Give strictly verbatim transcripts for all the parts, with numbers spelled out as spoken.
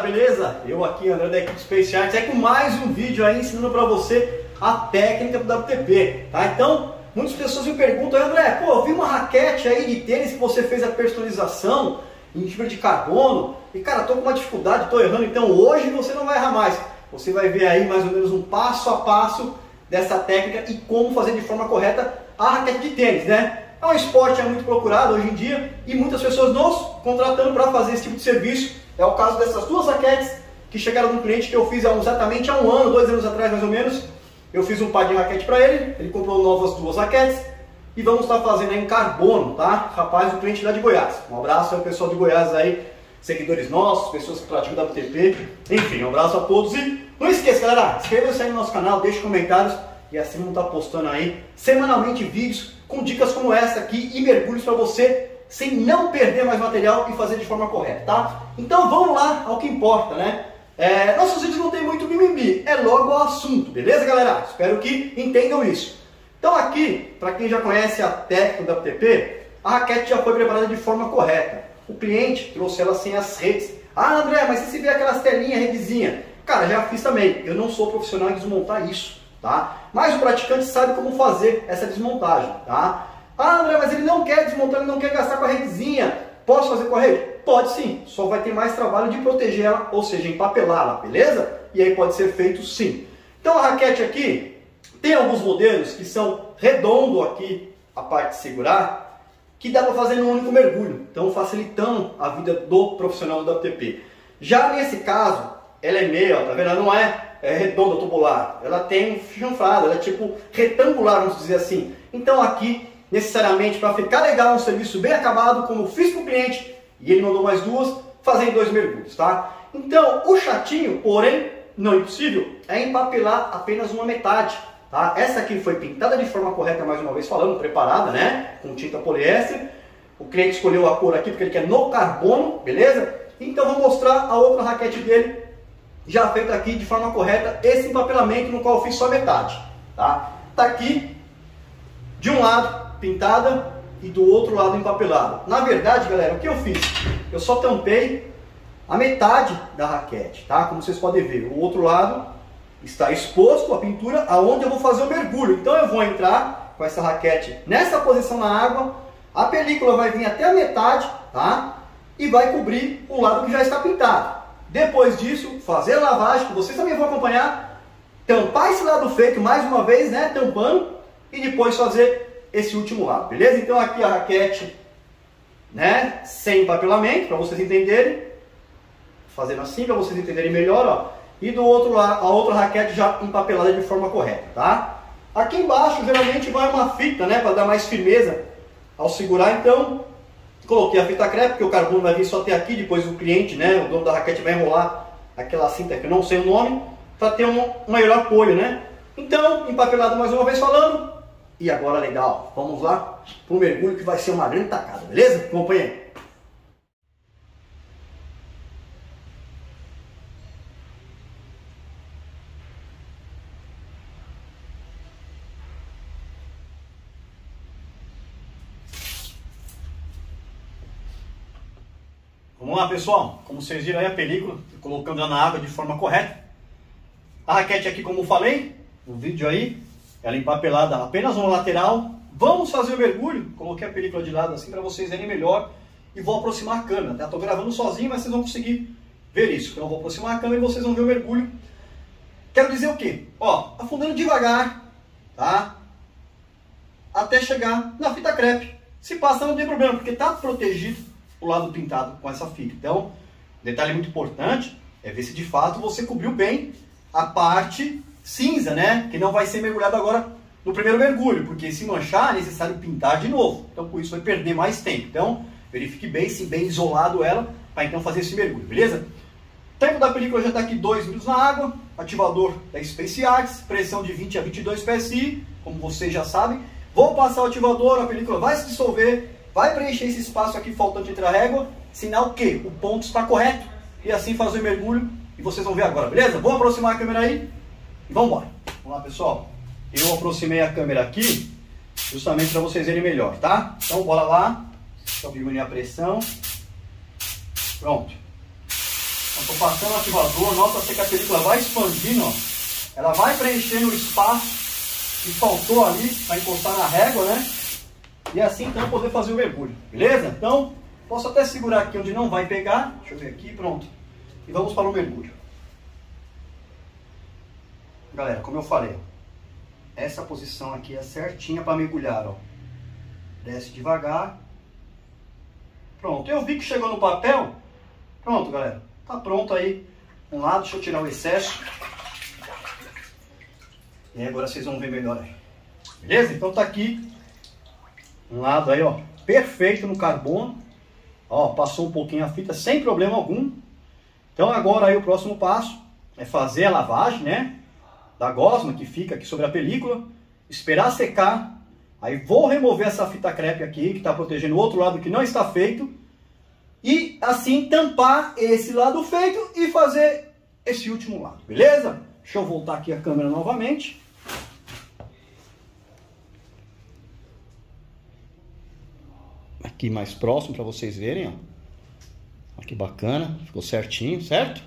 beleza? Eu aqui, André da equipe Space Arts, é com mais um vídeo aí ensinando para você a técnica do W T P, tá? Então, muitas pessoas me perguntam, André, pô, eu vi uma raquete aí de tênis que você fez a personalização em fibra de carbono e, cara, tô com uma dificuldade, tô errando, então hoje você não vai errar mais. Você vai ver aí mais ou menos um passo a passo dessa técnica e como fazer de forma correta a raquete de tênis, né? É um esporte é muito procurado hoje em dia e muitas pessoas nos contratando para fazer esse tipo de serviço. É o caso dessas duas raquetes que chegaram de um cliente que eu fiz há exatamente há um ano, dois anos atrás mais ou menos. Eu fiz um par de raquete para ele, ele comprou novas duas raquetes e vamos estar fazendo aí em carbono, tá? Rapaz, o cliente lá de Goiás. Um abraço ao pessoal de Goiás aí, seguidores nossos, pessoas que praticam W T P. Enfim, um abraço a todos e não esqueça, galera, inscreva-se aí no nosso canal, deixe comentários e assim vamos estar postando aí semanalmente vídeos com dicas como essa aqui e mergulhos para você sem não perder mais material e fazer de forma correta, tá? Então vamos lá ao que importa, né? É, nossos vídeos não tem muito mimimi, é logo ao assunto, beleza, galera? Espero que entendam isso. Então aqui, para quem já conhece a técnica do W T P, a raquete já foi preparada de forma correta. O cliente trouxe ela sem as redes. Ah, André, mas se você vê aquelas telinhas, redezinha? Cara, já fiz também. Eu não sou profissional em desmontar isso, tá? Mas o praticante sabe como fazer essa desmontagem, tá? Ah, André, mas ele não quer desmontar, ele não quer gastar com a redezinha. Posso fazer com a rede? Pode sim, só vai ter mais trabalho de proteger ela, ou seja, empapelá-la, beleza? E aí pode ser feito sim. Então a raquete aqui, tem alguns modelos que são redondo aqui, a parte de segurar, que dá para fazer num único mergulho, então facilitando a vida do profissional do W T P. Já nesse caso, ela é meio, tá vendo? Ela não é, é redonda, tubular, ela tem um chanfrado, ela é tipo retangular, vamos dizer assim. Então aqui, necessariamente, para ficar legal, um serviço bem acabado, como eu fiz para o cliente, e ele mandou mais duas, fazer em dois mergulhos, tá? Então, o chatinho, porém, não impossível, é empapelar apenas uma metade, tá? Essa aqui foi pintada de forma correta, mais uma vez falando, preparada, né? Com tinta poliéster. O cliente escolheu a cor aqui porque ele quer no carbono, beleza? Então, vou mostrar a outra raquete dele, já feita aqui de forma correta, esse empapelamento no qual eu fiz só metade, tá? Tá aqui, de um lado, pintada, e do outro lado empapelado. Na verdade, galera, o que eu fiz? Eu só tampei a metade da raquete, tá? Como vocês podem ver, o outro lado está exposto a pintura aonde eu vou fazer o mergulho. Então eu vou entrar com essa raquete nessa posição na água, a película vai vir até a metade, tá? E vai cobrir o lado que já está pintado. Depois disso, fazer a lavagem, que vocês também vão acompanhar, tampar esse lado feito mais uma vez, né? Tampando, e depois fazer esse último lado, beleza? Então aqui a raquete, né, sem empapelamento, para vocês entenderem, fazendo assim para vocês entenderem melhor, ó. E do outro lado, a outra raquete já empapelada de forma correta, tá? Aqui embaixo geralmente vai uma fita, né, para dar mais firmeza ao segurar. Então coloquei a fita crepe, porque o carbono vai vir só até aqui, depois o cliente, né, o dono da raquete vai enrolar aquela cinta que eu não sei o nome, para ter um, um maior apoio, né? Então, empapelado mais uma vez falando. E agora, legal, vamos lá para o mergulho que vai ser uma grande tacada, beleza? Acompanha aí. Vamos lá, pessoal. Como vocês viram aí a película, colocando ela na água de forma correta. A raquete aqui, como eu falei, no vídeo aí, ela empapelada apenas uma lateral. Vamos fazer o mergulho. Coloquei a película de lado assim para vocês verem melhor. E vou aproximar a câmera, tá? Estou gravando sozinho, mas vocês vão conseguir ver isso. Então eu vou aproximar a câmera e vocês vão ver o mergulho. Quero dizer o quê? Ó, afundando devagar, tá? Até chegar na fita crepe. Se passar não tem problema, porque está protegido o lado pintado com essa fita. Então, detalhe muito importante é ver se de fato você cobriu bem a parte cinza, né? Que não vai ser mergulhado agora no primeiro mergulho, porque se manchar é necessário pintar de novo. Então, por isso vai perder mais tempo. Então, verifique bem, se bem isolado ela, para então fazer esse mergulho, beleza? O tempo da película já está aqui dois minutos na água, ativador da Space Arts, pressão de vinte a vinte e dois P S I, como vocês já sabem. Vou passar o ativador, a película vai se dissolver, vai preencher esse espaço aqui faltante entre a régua, sinal que o ponto está correto, e assim fazer o mergulho, e vocês vão ver agora, beleza? Vou aproximar a câmera aí, e vamos embora. Vamos lá, pessoal. Eu aproximei a câmera aqui, justamente para vocês verem melhor, tá? Então, bora lá. Só diminuir a pressão. Pronto. Estou passando o ativador, nota-se que a película vai expandindo, ó. Ela vai preenchendo o espaço que faltou ali para encostar na régua, né? E assim então poder fazer o mergulho, beleza? Então, posso até segurar aqui onde não vai pegar. Deixa eu ver aqui, pronto. E vamos para o mergulho. Galera, como eu falei, essa posição aqui é certinha para mergulhar, ó. Desce devagar. Pronto, eu vi que chegou no papel. Pronto, galera. Tá pronto aí. Um lado, deixa eu tirar o excesso. E agora vocês vão ver melhor aí. Beleza? Então tá aqui. Um lado aí, ó. Perfeito no carbono. Ó, passou um pouquinho a fita sem problema algum. Então agora aí o próximo passo é fazer a lavagem, né? Da gosma que fica aqui sobre a película. Esperar secar. Aí vou remover essa fita crepe aqui, que está protegendo o outro lado que não está feito. E assim tampar esse lado feito e fazer esse último lado, beleza? Deixa eu voltar aqui a câmera novamente. Aqui mais próximo para vocês verem, ó. Olha que bacana, ficou certinho, certo?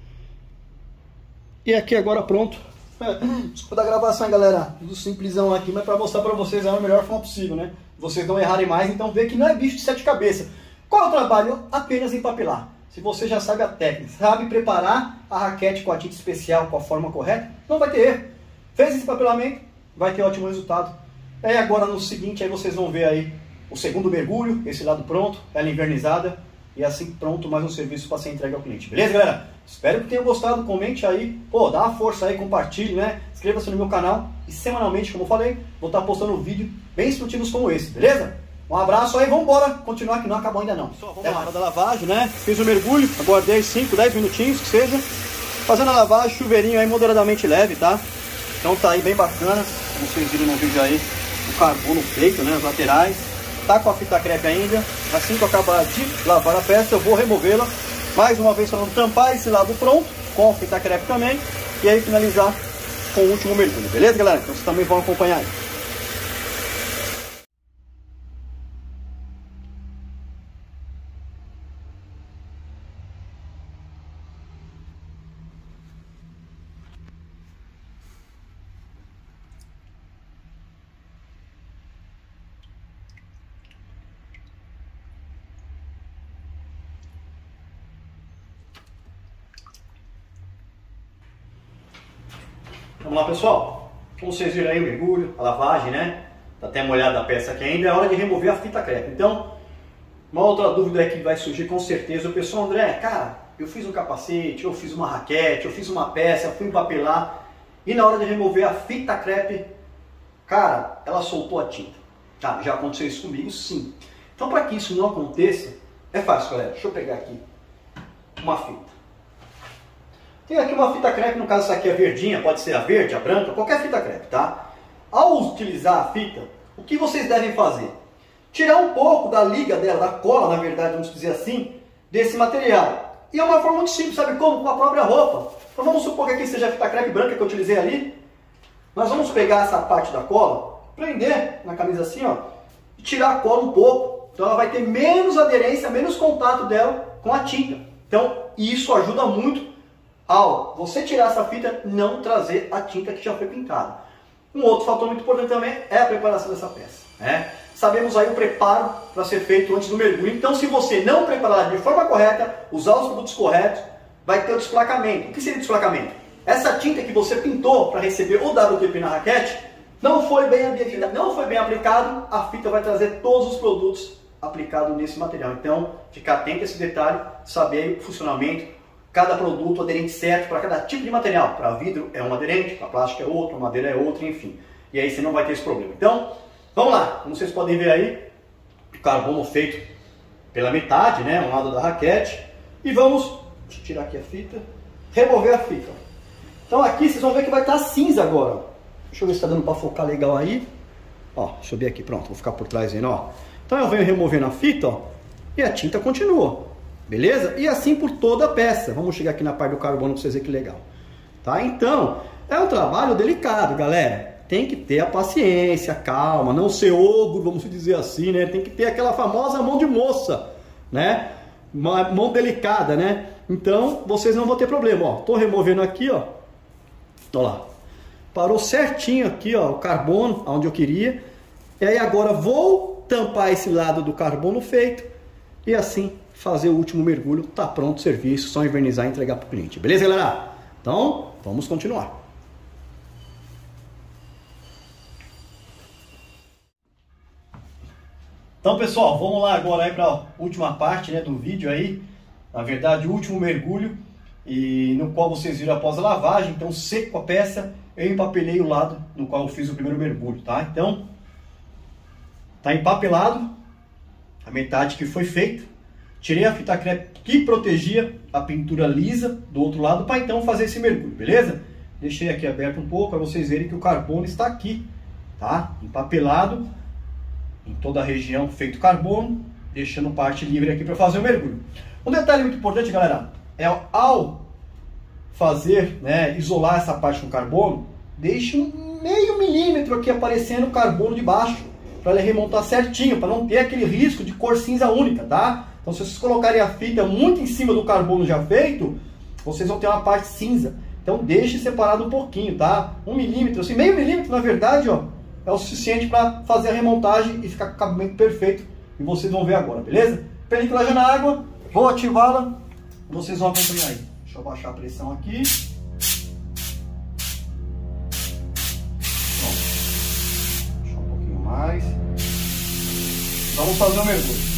E aqui agora pronto. Desculpa da gravação, galera, tudo simplesão aqui, mas para mostrar para vocês é a melhor forma possível, né? Vocês não errarem mais, então vê que não é bicho de sete cabeças. Qual é o trabalho? Apenas empapelar. Se você já sabe a técnica, sabe preparar a raquete com a tinta especial, com a forma correta, não vai ter erro. Fez esse empapelamento, vai ter ótimo resultado. E agora no seguinte, aí vocês vão ver aí o segundo mergulho, esse lado pronto, ela invernizada. E assim pronto, mais um serviço para ser entregue ao cliente. Beleza, galera? Espero que tenham gostado. Comente aí. Pô, dá uma força aí, compartilhe, né? Inscreva-se no meu canal. E semanalmente, como eu falei, vou estar postando um vídeo bem instrutivos como esse, beleza? Um abraço aí, vamos embora. Continuar que não acabou ainda não. Pessoal, vamos é lá. Hora da lavagem, né? Fiz o mergulho, aguardei cinco, dez minutinhos, que seja. Fazendo a lavagem, chuveirinho aí moderadamente leve, tá? Então tá aí bem bacana. Como vocês viram no vídeo aí, o carbono feito, né? As laterais. Tá com a fita crepe ainda. Assim que eu acabar de lavar a peça, eu vou removê-la. Mais uma vez, falando tampar esse lado pronto, com a fita crepe também. E aí finalizar com o último mergulho. Beleza, galera? Então vocês também vão acompanhar aí. Vamos lá, pessoal. Como vocês viram aí o mergulho, a lavagem, né? Tá até molhada a peça aqui ainda, é hora de remover a fita crepe. Então, uma outra dúvida é que vai surgir com certeza. O pessoal, André, cara, eu fiz um capacete, eu fiz uma raquete, eu fiz uma peça, fui empapelar e na hora de remover a fita crepe, cara, ela soltou a tinta. Tá, já aconteceu isso comigo, sim. Então, para que isso não aconteça, é fácil, galera. Deixa eu pegar aqui uma fita. Tem aqui uma fita crepe, no caso essa aqui é verdinha, pode ser a verde, a branca, qualquer fita crepe, tá? Ao utilizar a fita, o que vocês devem fazer? Tirar um pouco da liga dela, da cola, na verdade, vamos dizer assim, desse material. E é uma forma muito simples, sabe como? Com a própria roupa. Então vamos supor que aqui seja a fita crepe branca que eu utilizei ali. Nós vamos pegar essa parte da cola, prender na camisa assim, ó, e tirar a cola um pouco. Então ela vai ter menos aderência, menos contato dela com a tinta. Então isso ajuda muito ao você tirar essa fita, não trazer a tinta que já foi pintada. Um outro fator muito importante também é a preparação dessa peça, né? Sabemos aí o preparo para ser feito antes do mergulho. Então, se você não preparar de forma correta, usar os produtos corretos, vai ter o desplacamento. O que seria o desplacamento? Essa tinta que você pintou para receber o W T P na raquete não foi bem aplicada, não foi bem aplicado, a fita vai trazer todos os produtos aplicados nesse material. Então, ficar atento a esse detalhe, saber o funcionamento. Cada produto aderente certo para cada tipo de material. Para vidro é um aderente, para plástico é outro, para madeira é outro, enfim. E aí você não vai ter esse problema. Então, vamos lá. Como vocês podem ver aí, o carbono feito pela metade, né? Um lado da raquete. E vamos, deixa eu tirar aqui a fita, remover a fita. Então aqui vocês vão ver que vai estar cinza agora. Deixa eu ver se está dando para focar legal aí. Ó, deixa eu ver aqui, pronto, vou ficar por trás vendo, ó. Então eu venho removendo a fita, ó, e a tinta continua. Beleza? E assim por toda a peça. Vamos chegar aqui na parte do carbono para vocês verem que legal. Tá? Então, é um trabalho delicado, galera. Tem que ter a paciência, calma, não ser ogro, vamos dizer assim, né? Tem que ter aquela famosa mão de moça, né? Uma mão delicada, né? Então, vocês não vão ter problema, ó. Tô removendo aqui, ó. Olha lá. Parou certinho aqui, ó, o carbono, onde eu queria. E aí agora vou tampar esse lado do carbono feito e assim fazer o último mergulho. Tá pronto o serviço, só invernizar e entregar para o cliente. Beleza, galera? Então, vamos continuar. Então, pessoal, vamos lá agora aí para a última parte, né, do vídeo aí. Na verdade, o último mergulho, e no qual vocês viram após a lavagem. Então, seco a peça, eu empapelei o lado no qual eu fiz o primeiro mergulho, tá? Então, tá empapelado a metade que foi feita. Tirei a fita crepe que protegia a pintura lisa do outro lado para então fazer esse mergulho, beleza? Deixei aqui aberto um pouco para vocês verem que o carbono está aqui, tá? Empapelado em toda a região feito carbono, deixando parte livre aqui para fazer o mergulho. Um detalhe muito importante, galera, é ao fazer, né, isolar essa parte com carbono, deixe um meio milímetro aqui aparecendo o carbono de baixo, para ele remontar certinho, para não ter aquele risco de cor cinza única, tá? Então, se vocês colocarem a fita muito em cima do carbono já feito, vocês vão ter uma parte cinza. Então, deixe separado um pouquinho, tá? Um milímetro, assim, meio milímetro, na verdade, ó, é o suficiente para fazer a remontagem e ficar com o acabamento perfeito. E vocês vão ver agora, beleza? Película já na água, vou ativá-la, vocês vão acompanhar aí. Deixa eu baixar a pressão aqui. Pronto. Deixa um pouquinho mais. Vamos fazer o mergulho.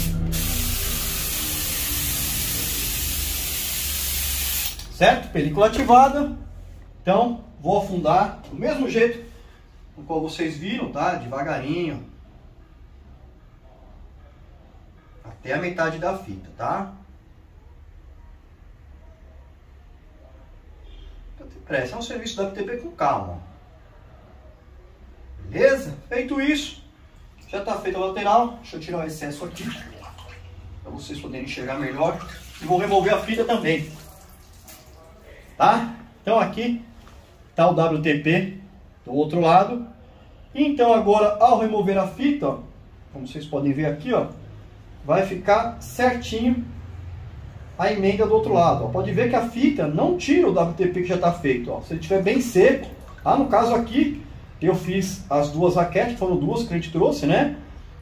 Certo? Película ativada. Então, vou afundar do mesmo jeito no qual vocês viram, tá? Devagarinho. Até a metade da fita, tá? Presta, é um serviço da W T P com calma. Beleza? Feito isso, já está feita a lateral. Deixa eu tirar o excesso aqui, para vocês poderem enxergar melhor. E vou remover a fita também. Tá? Então aqui está o W T P do outro lado. E então agora, ao remover a fita, ó, como vocês podem ver aqui, ó, vai ficar certinho a emenda do outro lado. Ó. Pode ver que a fita não tira o W T P que já está feito. Ó. Se ele estiver bem seco, tá? No caso aqui, eu fiz as duas raquetes, foram duas que a gente trouxe, né?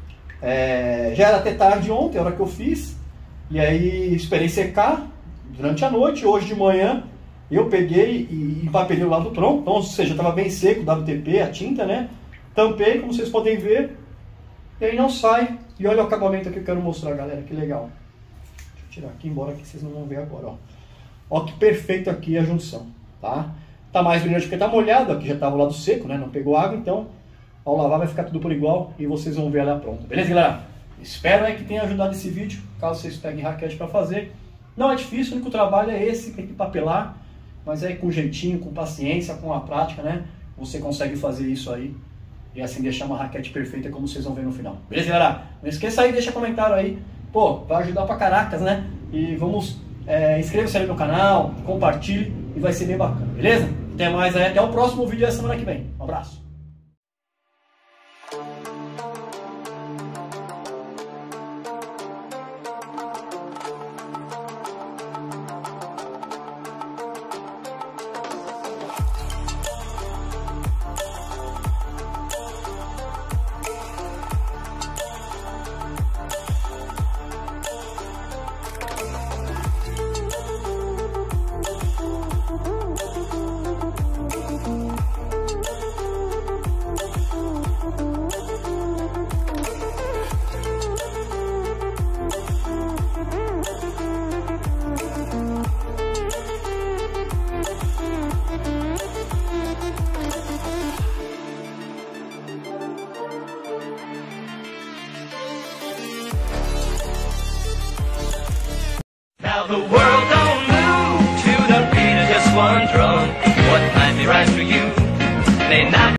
É, já era até tarde ontem, a hora que eu fiz. E aí esperei secar durante a noite. Hoje de manhã eu peguei e empapelei o lado do tronco. Então, ou seja, estava bem seco o W T P, a tinta, né? Tampei, como vocês podem ver. E aí não sai. E olha o acabamento que eu quero mostrar, galera, que legal. Deixa eu tirar aqui, embora que vocês não vão ver agora, ó. Ó que perfeito aqui a junção, tá? Tá mais brilhante porque tá molhado, aqui já tava o lado seco, né? Não pegou água, então ao lavar vai ficar tudo por igual e vocês vão ver ela pronta. Beleza, galera? Espero aí que tenha ajudado esse vídeo, caso vocês peguem raquete para fazer. Não é difícil, o único trabalho é esse, tem que papelar, mas aí com jeitinho, com paciência, com a prática, né? Você consegue fazer isso aí e assim deixar uma raquete perfeita como vocês vão ver no final. Beleza, galera? Não esqueça aí, deixa comentário aí. Pô, vai ajudar pra caracas, né? E vamos, é, inscreva-se aí no canal, compartilhe e vai ser bem bacana, beleza? Até mais aí, até o próximo vídeo da semana que vem. Um abraço. Now the world don't move to the beat of just one drum.